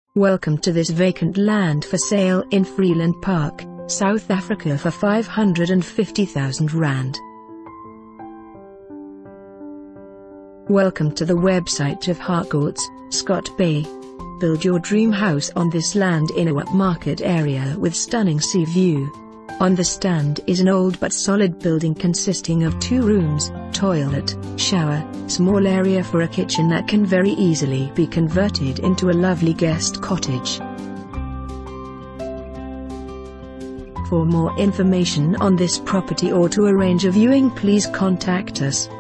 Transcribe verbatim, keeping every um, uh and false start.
Welcome to this vacant land for sale in Freeland Park, South Africa for five hundred fifty thousand rand. Welcome to the website of Harcourts, Scott Bay. Build your dream house on this land in a upmarket area with stunning sea view. On the stand is an old but solid building consisting of two rooms, toilet, shower, small area for a kitchen that can very easily be converted into a lovely guest cottage. For more information on this property or to arrange a viewing, please contact us.